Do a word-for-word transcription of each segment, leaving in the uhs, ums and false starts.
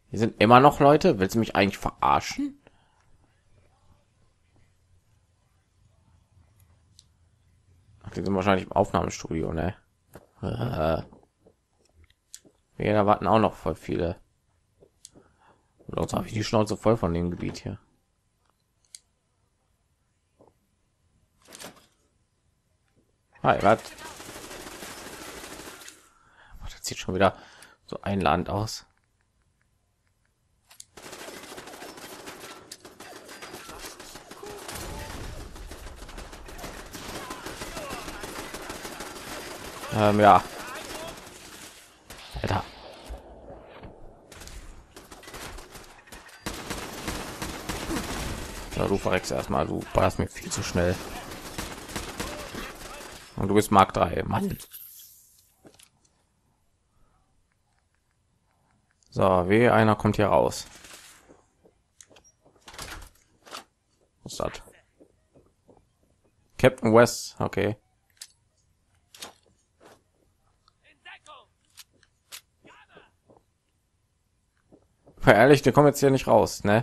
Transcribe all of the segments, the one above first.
Hier sind immer noch Leute. Willst du mich eigentlich verarschen? Ach, die sind wahrscheinlich im Aufnahmestudio, ne? Äh. Ja, da warten auch noch voll viele. Sonst habe ich die Schnauze voll von dem Gebiet hier. Hi, was? Das sieht schon wieder so einladend aus. Ähm, ja. Alter. Ja, du verreckst erstmal, du ballerst mir viel zu schnell. Und du bist Mark drei, Mann. So, wie einer kommt hier raus. Was ist das? Captain West, okay. Ja, ehrlich, der kommt jetzt hier nicht raus, ne?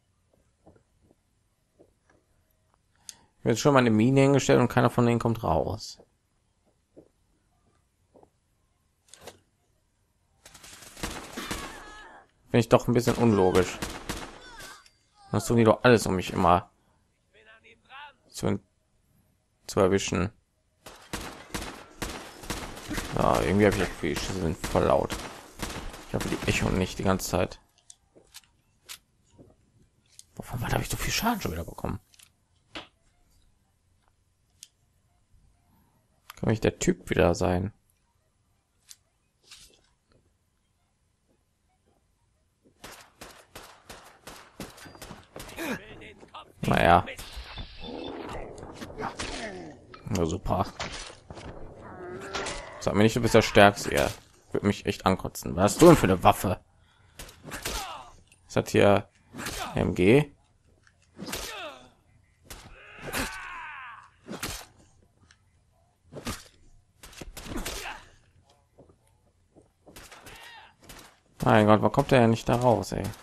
Jetzt schon mal eine Mine hingestellt und keiner von denen kommt raus. Finde ich doch ein bisschen unlogisch. Das tun die doch alles, um mich immer zu, zu erwischen. Ja, irgendwie habe ich echt viel, sie sind voll laut. Ich habe die Echo nicht die ganze Zeit. Wovon habe ich so viel Schaden schon wieder bekommen? Kann ich der Typ wieder sein? Naja. Na super. Sag mir nicht, du bist der Stärkste. Ja. Würde mich echt ankotzen. Was hast du denn für eine Waffe? Was hat hier M G? Mein Gott, warum kommt er ja nicht da raus, ey?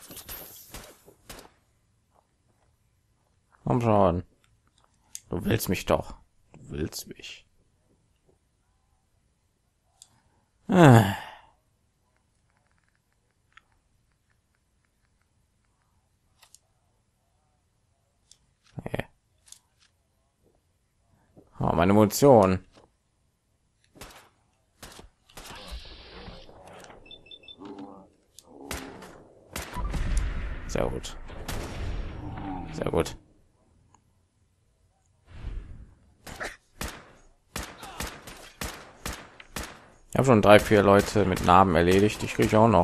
Komm schon. Du willst mich doch. Du willst mich. Ah. Okay. Oh, meine Munition. Sehr gut. Sehr gut. Ich habe schon drei, vier Leute mit Namen erledigt. Ich kriege auch noch.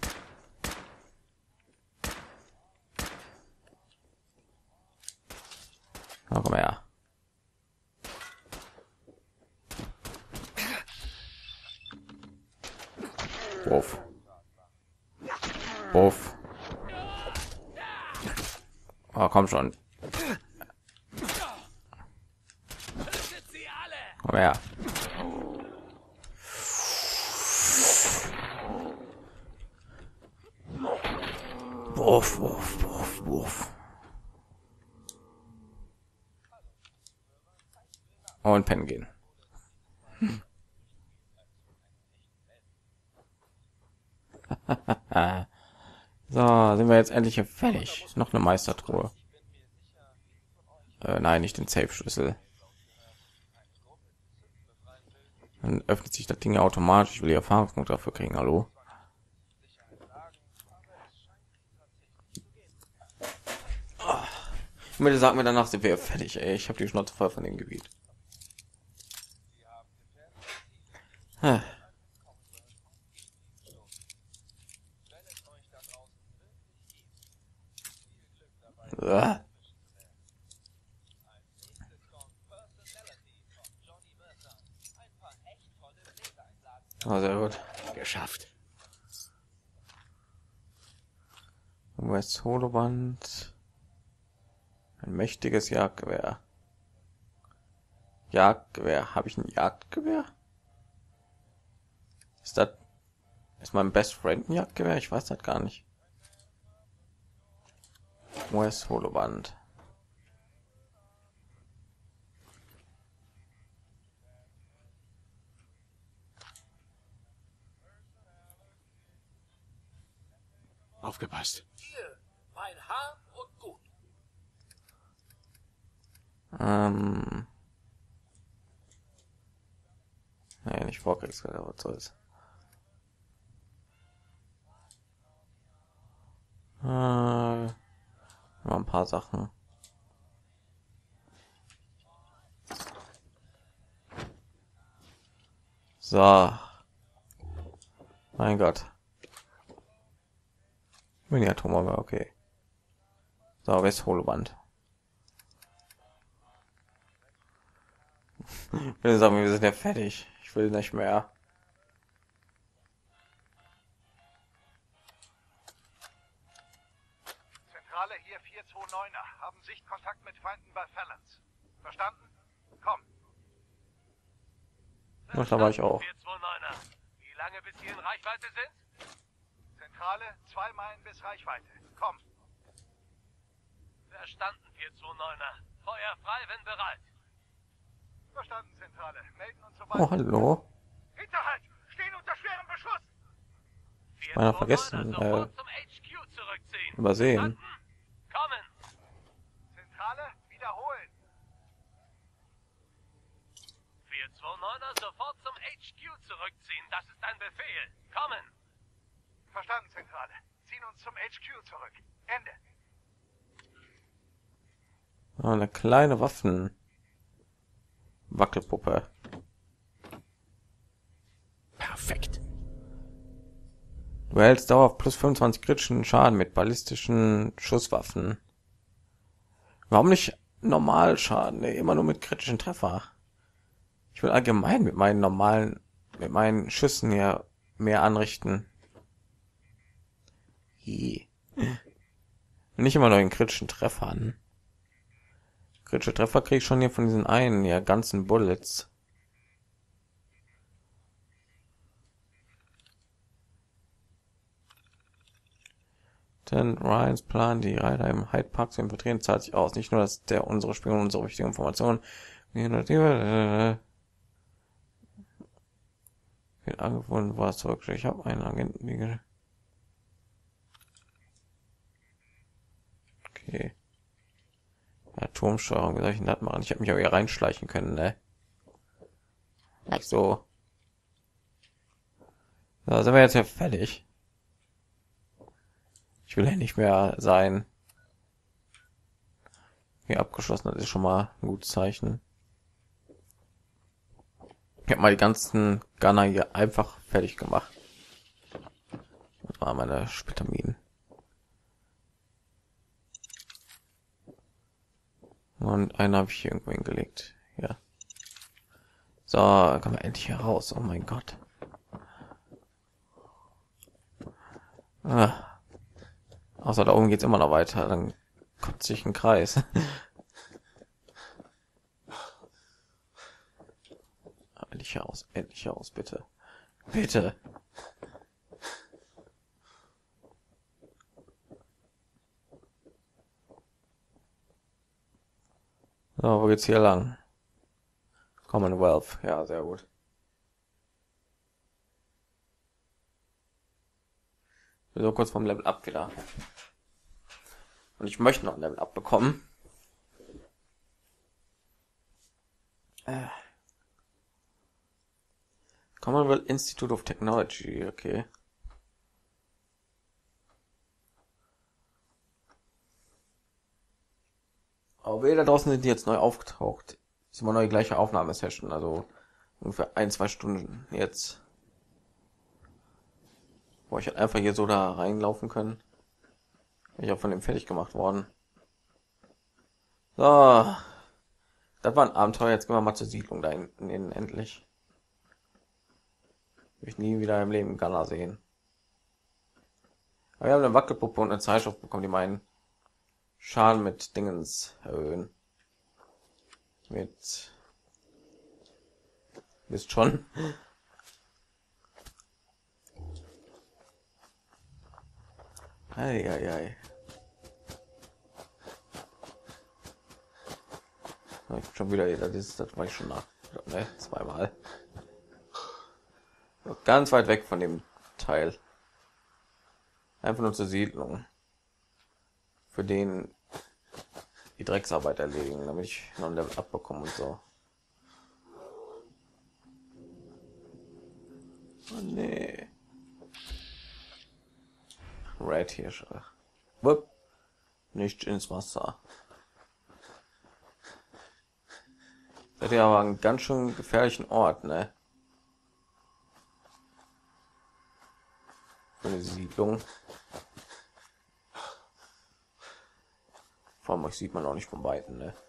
Na, komm her. Wurf. Wurf. Oh, komm schon. Komm her. Wurf, wurf, wurf, wurf. Und pennen gehen. So, sind wir jetzt endlich hier fertig. Noch eine Meistertruhe. Äh, nein, nicht den Safe-Schlüssel. Dann öffnet sich das Ding automatisch. Ich will die Erfahrungspunkte dafür kriegen. Hallo? Oh. Bitte sag mir, danach sind wir fertig. Ey. Ich habe die Schnauze voll von dem Gebiet. Ah. Ah. Oh, sehr gut. Geschafft. West Holoband. Ein mächtiges Jagdgewehr. Jagdgewehr. Habe ich ein Jagdgewehr? Ist das ist mein Best Friend ein Jagdgewehr? Ich weiß das gar nicht. U S Holoband. Aufgepasst. Hier, mein Hahn und gut. Ähm. Nee, nicht Vorkriegswetter, was soll's. Äh, noch ein paar Sachen. So. Mein Gott. Bin ja Atomabwehr, okay. So, West Holoband. Ich will sagen, wir sind ja fertig. Ich will nicht mehr. Zentrale hier vier zwei neuner. Haben Sichtkontakt mit Feinden bei Phalanx. Verstanden? Komm. Und da war ich auch. vier zwei neuner. Wie lange bis hier in Reichweite sind? Zentrale, zwei Meilen bis Reichweite. Komm. Verstanden, vier zwei neuner. Feuer frei, wenn bereit. Verstanden, Zentrale. Melden uns sobald... Oh, hallo. Hinterhalt! Stehen unter schwerem Beschuss! Meiner vergessen, sofort äh, zum H Q zurückziehen. übersehen. Verstanden? Kommen. Zentrale, wiederholen! vier zwei neuner sofort zum H Q zurückziehen. Das ist ein Befehl. Kommen. Verstanden, Zentrale. Ziehen uns zum H Q zurück. Ende. Oh, eine kleine Waffen. Wackelpuppe. Perfekt. Du hältst dauerhaft plus fünfundzwanzig kritischen Schaden mit ballistischen Schusswaffen. Warum nicht normal Schaden? Nee, immer nur mit kritischen Treffer. Ich will allgemein mit meinen normalen, mit meinen Schüssen hier mehr anrichten. Hi. Nicht immer nur in kritischen Treffern. Kritische Treffer kriege ich schon hier von diesen einen, ja, ganzen Bullets. Denn Ryans Plan, die Reiter im Hyde Park zu infiltrieren, zahlt sich aus. Nicht nur, dass der unsere Spion unsere wichtigen Informationen wird angefunden, war es zurück. Ich habe einen Agenten, die okay. Ja, Turmsteuerung, wie soll ich denn das machen? Ich habe mich auch hier reinschleichen können, ne? Nicht so. Da sind wir jetzt ja fertig. Ich will ja nicht mehr sein. Hier abgeschlossen, das ist schon mal ein gutes Zeichen. Ich habe mal die ganzen Gunner hier einfach fertig gemacht. Das war meine Splitterminen. Und einen habe ich hier irgendwo hingelegt. Ja. So, dann kommen wir endlich hier raus. Oh mein Gott. Ah. Außer da oben geht's immer noch weiter. Dann kommt sich ein Kreis. Endlich raus, endlich raus, bitte. Bitte. So, wo geht's hier lang? Commonwealth, ja, sehr gut. So kurz vom Level Up wieder. Und ich möchte noch ein Level Up bekommen. Äh. Commonwealth Institute of Technology, okay. Aber wir da draußen sind die jetzt neu aufgetaucht. Ist immer noch die gleiche Aufnahmesession, also ungefähr ein, zwei Stunden jetzt. Wo ich halt einfach hier so da reinlaufen können. Bin ich auch von dem fertig gemacht worden. So. Das war ein Abenteuer, jetzt gehen wir mal zur Siedlung da hinten hin, endlich. Will ich nie wieder im Leben Gunner sehen. Aber wir haben eine Wackelpuppe und eine Zeitschrift bekommen, die meinen Schaden mit Dingens erhöhen. Mit... Wisst schon. Ei, ei, ei. Ich bin schon wieder hier, das ist, das war ich schon nach, ne, zweimal. So, ganz weit weg von dem Teil. Einfach nur zur Siedlung. Für den die Drecksarbeit erledigen, damit ich noch ein Level abbekomme und so. Oh, nee. Red Hirsche. Wupp. Nicht ins Wasser. Seid ihr aber einen ganz schön gefährlichen Ort, ne? Für eine Siedlung. Vor allem euch sieht man auch nicht von Weitem, ne?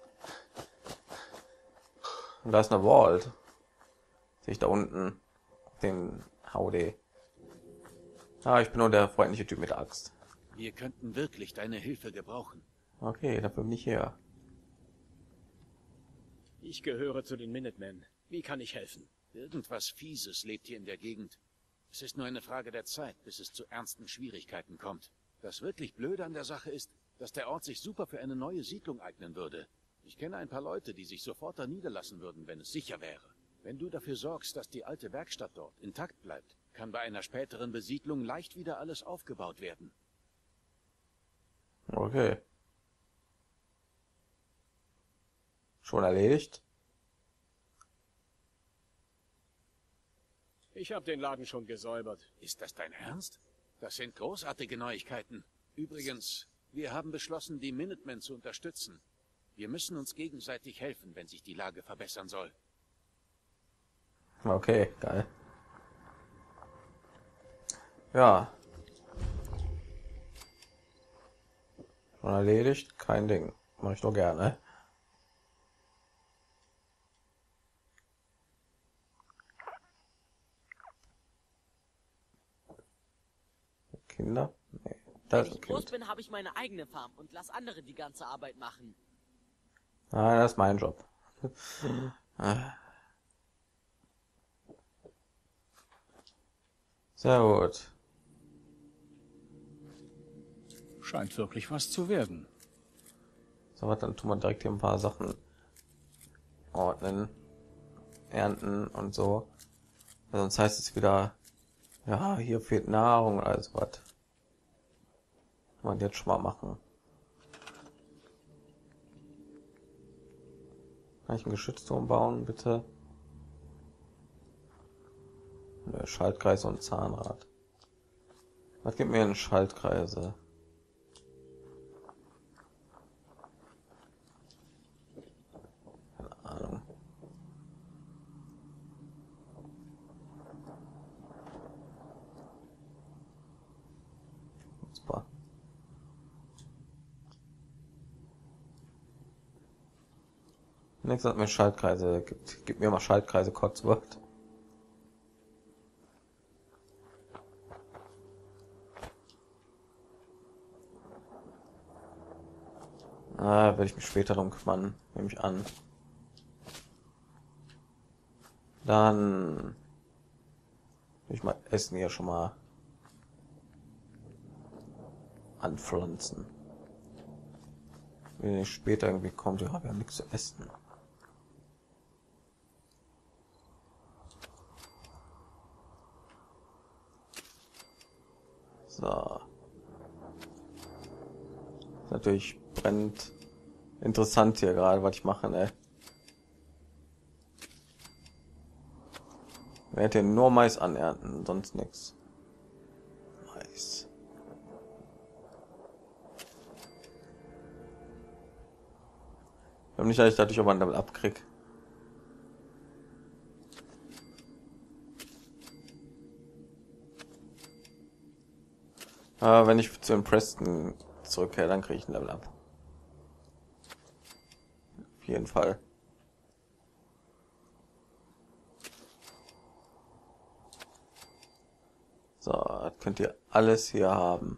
Und da ist eine Vault. Sehe ich da unten den Haude. Ah, ich bin nur der freundliche Typ mit der Axt. Wir könnten wirklich deine Hilfe gebrauchen. Okay, dafür bin ich hier. Ich gehöre zu den Minutemen. Wie kann ich helfen? Irgendwas Fieses lebt hier in der Gegend. Es ist nur eine Frage der Zeit, bis es zu ernsten Schwierigkeiten kommt. Das wirklich Blöde an der Sache ist, dass der Ort sich super für eine neue Siedlung eignen würde. Ich kenne ein paar Leute, die sich sofort da niederlassen würden, wenn es sicher wäre. Wenn du dafür sorgst, dass die alte Werkstatt dort intakt bleibt, kann bei einer späteren Besiedlung leicht wieder alles aufgebaut werden. Okay. Schon erledigt? Ich habe den Laden schon gesäubert. Ist das dein Ernst? Das sind großartige Neuigkeiten. Übrigens, wir haben beschlossen, die Minutemen zu unterstützen. Wir müssen uns gegenseitig helfen, wenn sich die Lage verbessern soll. Okay, geil. Ja. Schon erledigt? Kein Ding. Mache ich doch gerne. Kinder? Nee, da Wenn ist ein ich groß Kind. bin, habe ich meine eigene Farm und lass andere die ganze Arbeit machen. Ah, das ist mein Job. Sehr gut. Scheint wirklich was zu werden. So, was, dann tun wir direkt hier ein paar Sachen ordnen, ernten und so. Weil sonst heißt es wieder, ja, hier fehlt Nahrung, also was. Man jetzt schon mal machen. Kann ich einen Geschützturm bauen, bitte? Nö, Schaltkreise und Zahnrad. Was gibt mir einen Schaltkreise? Keine Ahnung. Super. Nächstes hat mir Schaltkreise. Gibt, gibt mir mal Schaltkreise Cotsworth. Ah, werde ich mich später drum kümmern, nehme ich an. Dann will ich mal Essen hier schon mal anpflanzen. Wenn ich später irgendwie kommt, ja, wir haben nichts zu essen. So. Ist natürlich brennt interessant hier gerade, was ich mache, ne? Ich werde hier nur Mais anernten, sonst nichts. Mais. Ich habe nicht, dass ich dadurch aber ein Level abkrieg. Aber wenn ich zu den Preston zurückkehre, dann kriege ich ein Level ab. Auf jeden Fall. So, das könnt ihr alles hier haben.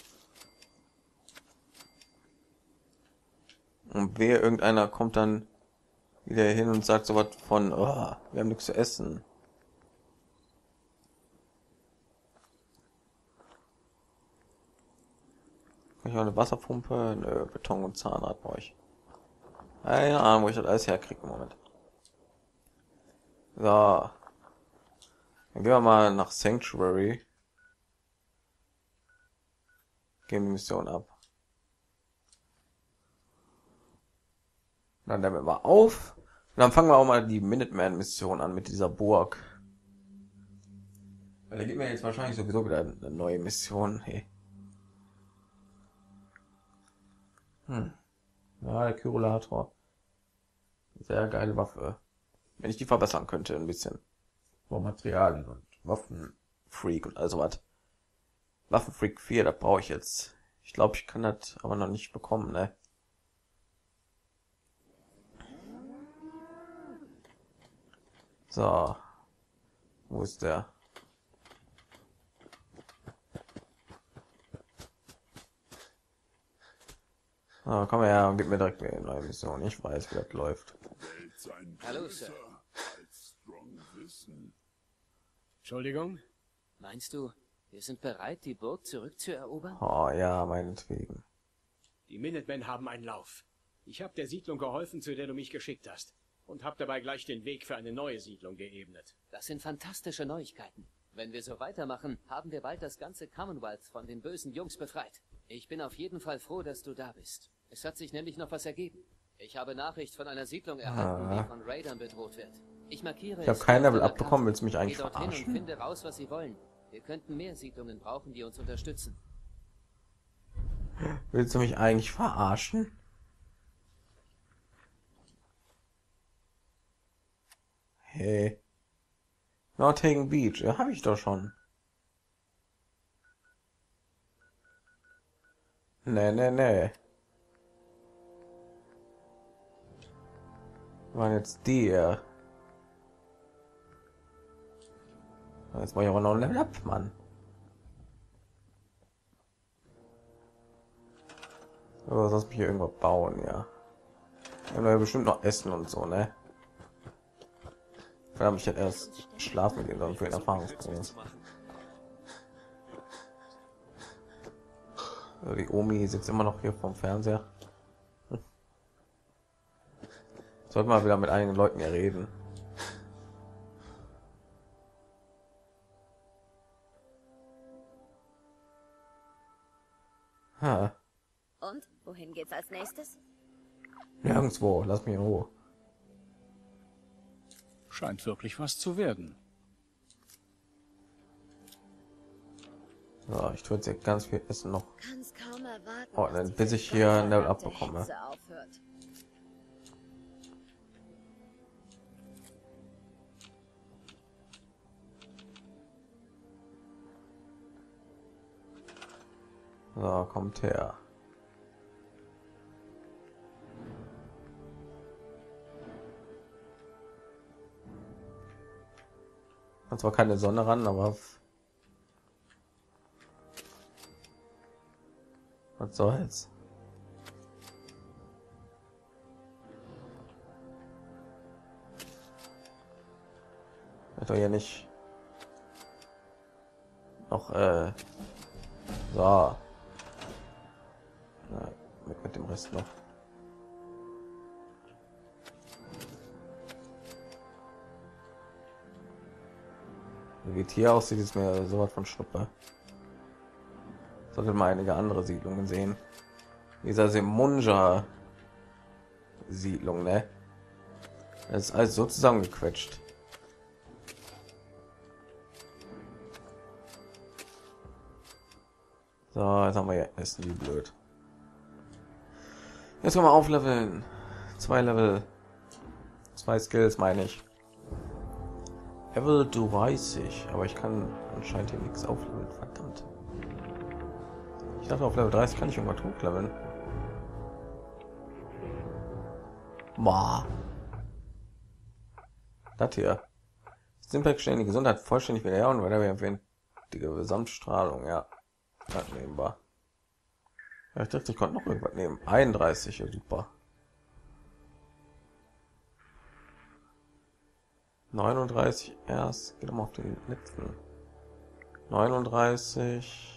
Und wer irgendeiner kommt dann wieder hin und sagt so was von, oh, wir haben nichts zu essen. Kann ich auch eine Wasserpumpe? Nö, Beton und Zahnrad brauche ich. Keine Ahnung, wo ich das alles herkriege im Moment. So. Dann gehen wir mal nach Sanctuary. Geben die Mission ab. Dann nehmen wir mal auf. Und dann fangen wir auch mal die Minuteman-Mission an mit dieser Burg. Weil da gibt mir jetzt wahrscheinlich sowieso wieder eine neue Mission. Hey. Hm. Ja, der Kyrulator. Sehr geile Waffe. Wenn ich die verbessern könnte, ein bisschen. Vor Materialien und Waffenfreak und also was. Waffenfreak vier, das brauche ich jetzt. Ich glaube, ich kann das aber noch nicht bekommen, ne? So. Wo ist der? Ah, komm her und gib mir direkt eine neue Mission. Ich weiß, wie das läuft. Hallo, Sir. Entschuldigung? Meinst du, wir sind bereit, die Burg zurückzuerobern? Oh ja, meinetwegen. Die Minutemen haben einen Lauf. Ich habe der Siedlung geholfen, zu der du mich geschickt hast. Und habe dabei gleich den Weg für eine neue Siedlung geebnet. Das sind fantastische Neuigkeiten. Wenn wir so weitermachen, haben wir bald das ganze Commonwealth von den bösen Jungs befreit. Ich bin auf jeden Fall froh, dass du da bist. Es hat sich nämlich noch was ergeben. Ich habe Nachricht von einer Siedlung erhalten, ah. die von Raidern bedroht wird. Ich markiere Ich habe es kein hier auf Level deiner abbekommen, Karte. willst du mich eigentlich Geh dorthin verarschen? und finde raus, was sie wollen. Wir könnten mehr Siedlungen brauchen, die uns unterstützen. Willst du mich eigentlich verarschen? Hey. Nottingham Beach, ja, habe ich doch schon. Nee, nee, nee. Waren jetzt die hier. Jetzt war ich aber noch ein Level up, Mann. Aber sonst mich hier irgendwo bauen, ja. Wir haben ja bestimmt noch Essen und so, ne? Da habe ich jetzt erst schlafen mit denen für den Erfahrungspunkt. Also die Omi sitzt immer noch hier vom Fernseher. Hm. Sollte mal wieder mit einigen Leuten hier reden. Ha. Und wohin geht's als nächstes? Nirgendwo, lass mich in Ruhe. Scheint wirklich was zu werden. So, ich tue jetzt hier ganz viel Essen noch. Kann's kaum erwarten, Oh, dass dann diese bis ich hier ein Level gottverdammte abbekomme. Hitze aufhört. So, kommt her. Hat zwar keine Sonne ran, aber was soll's? Wird doch ja nicht noch äh, so ja, mit, mit dem Rest noch. Wie es hier aussieht, ist mir so was von Schnuppe. Sollte mal einige andere Siedlungen sehen. Dieser Semunja Siedlung, ne? Das ist alles so zusammengequetscht. So, jetzt haben wir ja Essen, wie blöd. Jetzt können wir aufleveln. Zwei Level. Zwei Skills, meine ich. Level dreißig, aber ich kann anscheinend hier nichts aufleveln, verdammt. Ich dachte, auf Level dreißig kann ich irgendwas hochleveln. Boah. Das hier. Simplex stellen die Gesundheit vollständig wieder her und weiter empfehlen die Gesamtstrahlung, ja. Das nehmen wir. Ja, ich dachte, ich konnte noch irgendwas nehmen. einunddreißig, ja, super. neununddreißig erst, geht mal auf den letzten. neununddreißig,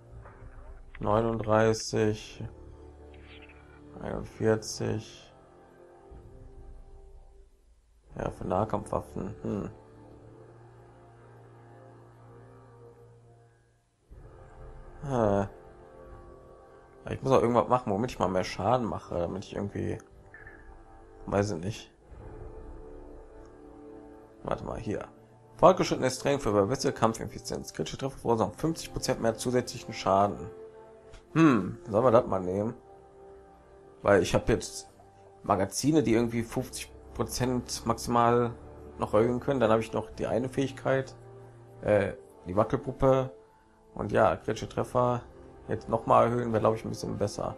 neununddreißig, einundvierzig, Ja, für Nahkampfwaffen. Hm. Ah. Ich muss auch irgendwas machen, womit ich mal mehr Schaden mache, damit ich irgendwie, weiß ich nicht. Warte mal hier. Fortgeschrittenes Training für verbesserte Kampfeffizienz. Kritische Treffer verursachen fünfzig Prozent mehr zusätzlichen Schaden. Hm, sollen wir das mal nehmen? Weil ich habe jetzt Magazine, die irgendwie fünfzig Prozent maximal noch erhöhen können. Dann habe ich noch die eine Fähigkeit, äh, die Wackelpuppe. Und ja, kritische Treffer jetzt noch mal erhöhen, wäre glaube ich ein bisschen besser.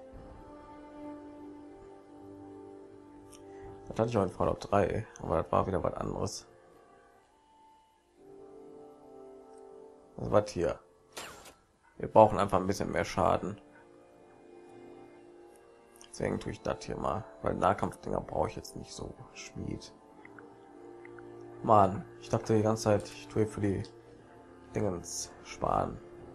Das hatte ich auch in Fallout drei, aber das war wieder was anderes. Was war hier? Wir brauchen einfach ein bisschen mehr Schaden. Deswegen tue ich das hier mal, weil Nahkampfdinger brauche ich jetzt nicht so. Schmied. Mann, ich dachte die ganze Zeit, ich tue für die Dingens sparen.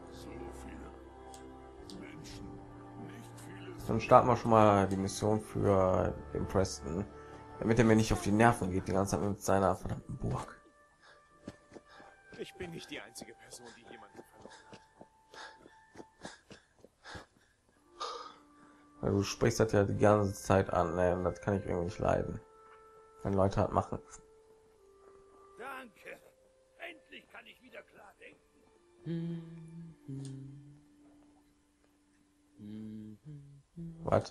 Dann starten wir schon mal die Mission für den Preston, damit er mir nicht auf die Nerven geht die ganze Zeit mit seiner verdammten Burg. Ich bin nicht die einzige Person, die jemanden verloren hat. Du sprichst das ja die ganze Zeit an, ne? Und das kann ich irgendwie nicht leiden, wenn Leute halt machen. Danke. Endlich kann ich wieder klar denken. Was?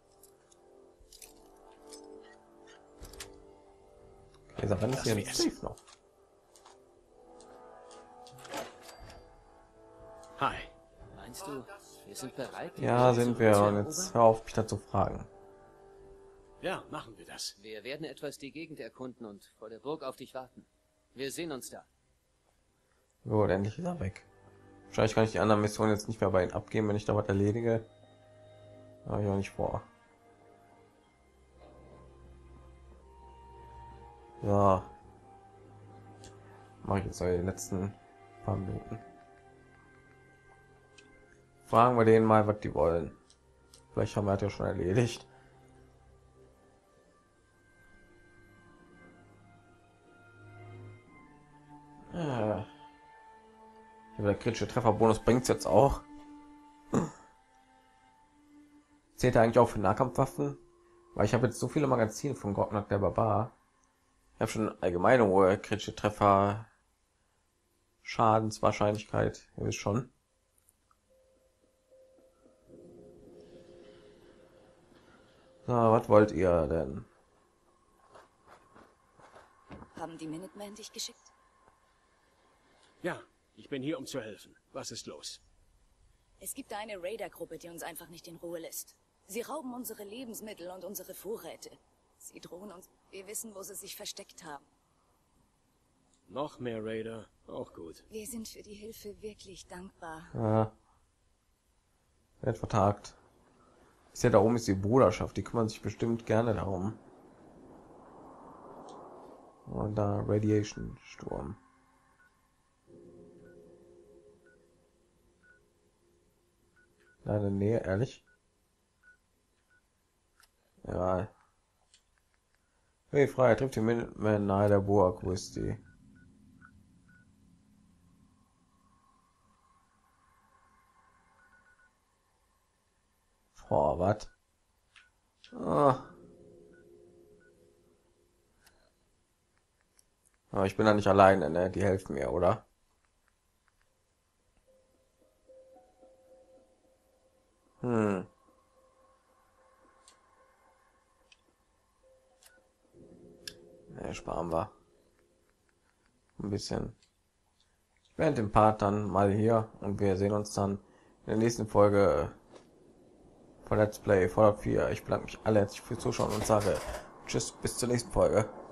Okay, dann ist hier ein Safe noch. Hi. Meinst du, wir sind bereit? die Ja, Burg sind wir. Und zurückzuerobern? jetzt hör auf, mich dazu fragen. Ja, machen wir das. Wir werden etwas die Gegend erkunden und vor der Burg auf dich warten. Wir sehen uns da. Gut, endlich ist er weg. Wahrscheinlich kann ich die anderen Missionen jetzt nicht mehr bei ihnen abgeben, wenn ich da was erledige. Habe ich auch nicht vor. Ja. Mache ich jetzt die letzten paar Minuten. Fragen wir denen mal, was die wollen. Vielleicht haben wir das ja schon erledigt. Ja. Der kritische Trefferbonus bringt es jetzt auch. Zählt er eigentlich auch für Nahkampfwaffen? Weil ich habe jetzt so viele Magazine von Gorknak der Barbar. Ich habe schon allgemeine hohe kritische Treffer Schadenswahrscheinlichkeit, ihr wisst schon. So, was wollt ihr denn? Haben die Minutemen dich geschickt? Ja, ich bin hier, um zu helfen. Was ist los? Es gibt eine Raider-Gruppe, die uns einfach nicht in Ruhe lässt. Sie rauben unsere Lebensmittel und unsere Vorräte. Sie drohen uns. Wir wissen, wo sie sich versteckt haben. Noch mehr Raider, auch gut. Wir sind für die Hilfe wirklich dankbar. Ja. Wird vertagt. Ist ja da oben ist die Bruderschaft, die kümmern sich bestimmt gerne darum. Und da Radiation Sturm. Deine Nähe, ehrlich? Ja. Hey, frei, trifft die Minutemen nahe der Burg, wo ist die? Oh, was? Oh. Aber ich bin da nicht alleine, ne? Die helfen mir, oder? Hm. Ne, sparen wir. Ein bisschen. Ich beende den Part dann mal hier und wir sehen uns dann in der nächsten Folge von Let's Play Fallout vier. Ich bedanke mich alle herzlich fürs Zuschauen und sage Tschüss, bis zur nächsten Folge.